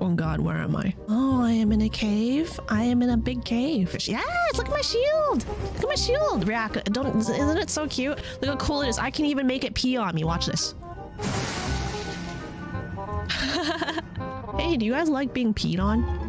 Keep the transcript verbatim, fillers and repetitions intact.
Oh God, where am I? Oh, I am in a cave. I am in a big cave. Yes, look at my shield. Look at my shield. React. Don't, isn't it so cute? Look how cool it is. I can even make it pee on me. Watch this. Hey, do you guys like being peed on?